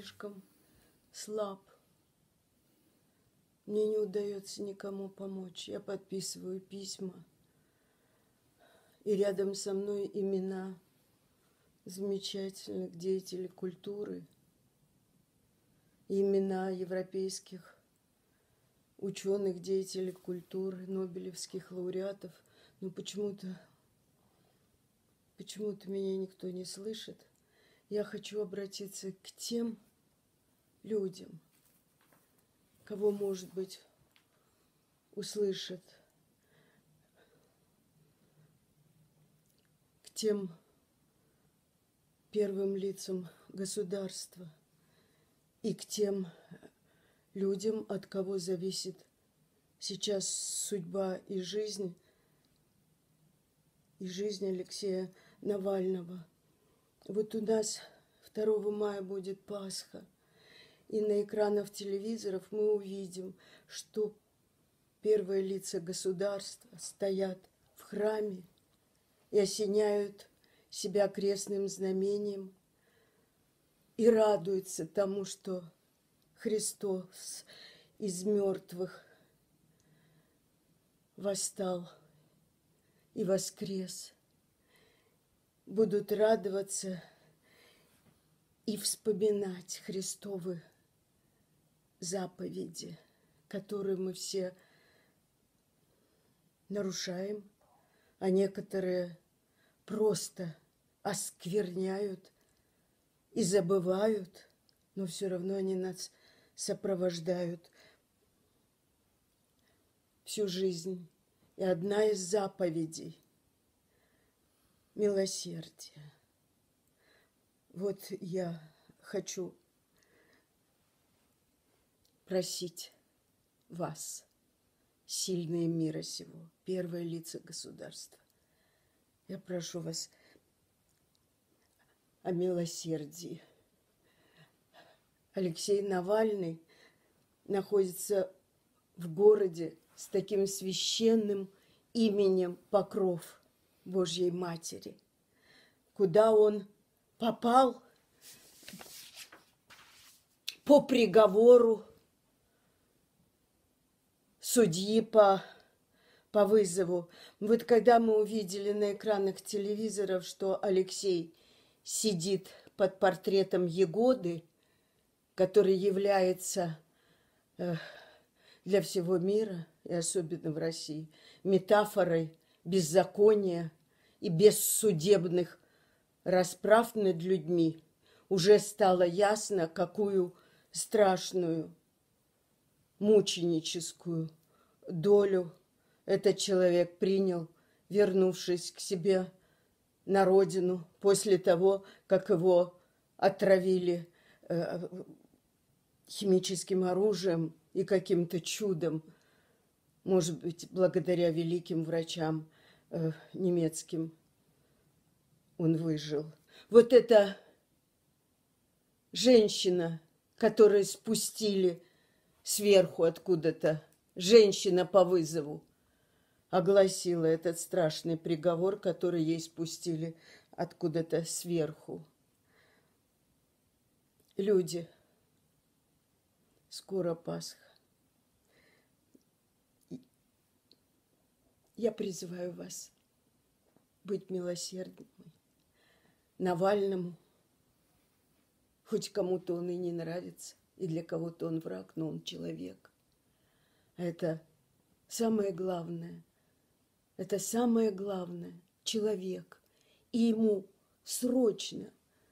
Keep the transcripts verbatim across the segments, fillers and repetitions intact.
слишком слаб. Мне не удается никому помочь. Я подписываю письма. И рядом со мной имена замечательных деятелей культуры, имена европейских ученых, деятелей культуры, нобелевских лауреатов. Но почему-то, почему-то меня никто не слышит. Я хочу обратиться к тем людям, кого, может быть, услышат, к тем первым лицам государства и к тем людям, от кого зависит сейчас судьба и жизнь, и жизнь Алексея Навального. Вот у нас второго мая будет Пасха, и на экранах телевизоров мы увидим, что первые лица государства стоят в храме и осеняют себя крестным знамением и радуются тому, что Христос из мертвых восстал и воскрес. Будут радоваться и вспоминать Христовы заповеди, которые мы все нарушаем, а некоторые просто оскверняют и забывают, но все равно они нас сопровождают всю жизнь. И одна из заповедей – милосердие. Вот я хочу просить вас, сильные мира сего, первые лица государства. Я прошу вас о милосердии. Алексей Навальный находится в городе с таким священным именем Покров Божьей Матери, куда он попал по приговору судьи по, по вызову. Вот когда мы увидели на экранах телевизоров, что Алексей сидит под портретом Егоды, который является э, для всего мира, и особенно в России, метафорой беззакония и бессудебных расправ над людьми, уже стало ясно, какую страшную мученическую долю этот человек принял, вернувшись к себе на родину после того, как его отравили э, химическим оружием и каким-то чудом, может быть, благодаря великим врачам э, немецким, он выжил. Вот эта женщина, которую спустили сверху откуда-то, женщина по вызову, огласила этот страшный приговор, который ей спустили откуда-то сверху. Люди, скоро Пасха. Я призываю вас быть милосердными Навальному. Хоть кому-то он и не нравится, и для кого-то он враг, но он человек. Это самое главное. Это самое главное. Человек. И ему срочно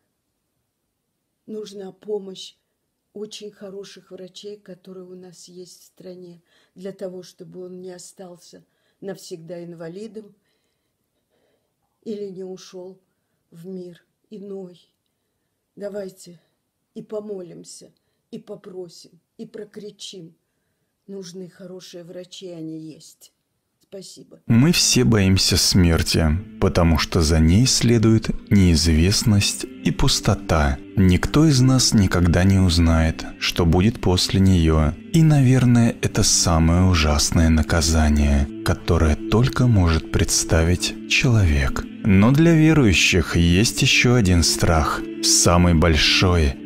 нужна помощь очень хороших врачей, которые у нас есть в стране, для того, чтобы он не остался навсегда инвалидом или не ушел в мир иной. Давайте и помолимся, и попросим, и прокричим. Нужны хорошие врачи, они есть. Спасибо. Мы все боимся смерти, потому что за ней следует неизвестность и пустота. Никто из нас никогда не узнает, что будет после нее. И, наверное, это самое ужасное наказание, которое только может представить человек. Но для верующих есть еще один страх, самый большой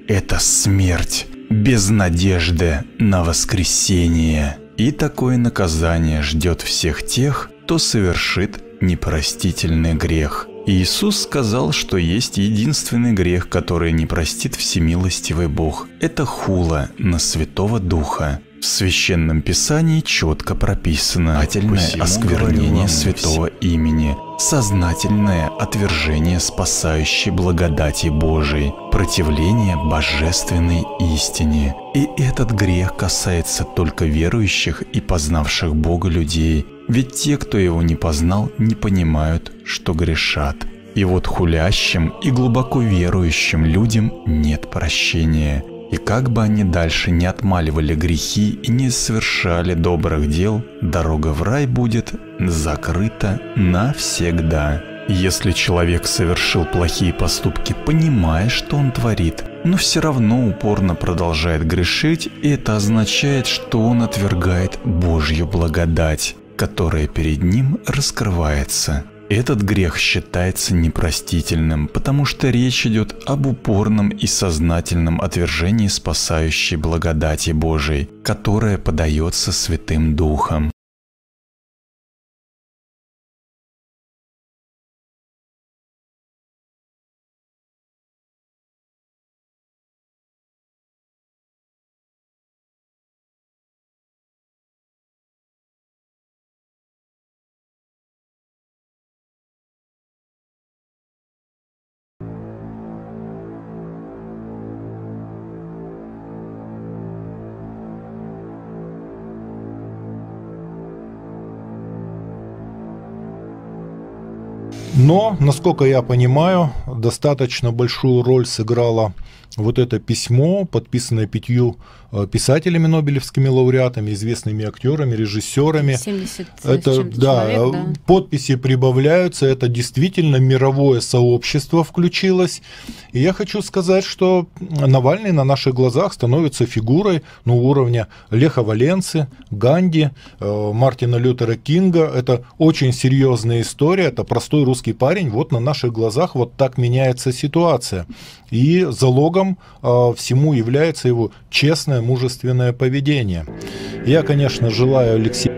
– это смерть, без надежды на воскресение. И такое наказание ждет всех тех, кто совершит непростительный грех. Иисус сказал, что есть единственный грех, который не простит всемилостивый Бог. Это хула на Святого Духа. В Священном Писании четко прописано сознательное осквернение святого имени, сознательное отвержение спасающей благодати Божией, противление божественной истине. И этот грех касается только верующих и познавших Бога людей, ведь те, кто его не познал, не понимают, что грешат. И вот хулящим и глубоко верующим людям нет прощения. И как бы они дальше не отмаливали грехи и не совершали добрых дел, дорога в рай будет закрыта навсегда. Если человек совершил плохие поступки, понимая, что он творит, но все равно упорно продолжает грешить, и это означает, что он отвергает Божью благодать, которая перед ним раскрывается. Этот грех считается непростительным, потому что речь идет об упорном и сознательном отвержении спасающей благодати Божией, которая подается Святым Духом. Но, насколько я понимаю, достаточно большую роль сыграло вот это письмо, подписанное пятью писателями, нобелевскими лауреатами, известными актерами, режиссерами. семьдесят это, да, человек, да. Подписи прибавляются, это действительно мировое сообщество включилось. И я хочу сказать, что Навальный на наших глазах становится фигурой, ну, уровня Леха Валенсы, Ганди, э, Мартина Лютера Кинга. Это очень серьезная история, это простой русский парень. Вот на наших глазах вот так меняется ситуация. И залогом э, всему является его честное, мужественное поведение. Я, конечно, желаю Алексею